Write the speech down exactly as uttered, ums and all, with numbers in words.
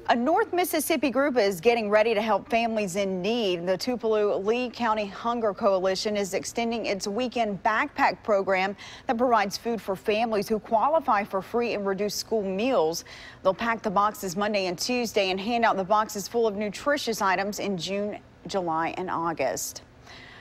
A North Mississippi group is getting ready to help families in need. The Tupelo-Lee County Hunger Coalition is extending its weekend backpack program that provides food for families who qualify for free and reduced school meals. They'll pack the boxes Monday and Tuesday and hand out the boxes full of nutritious items in June, July, and August.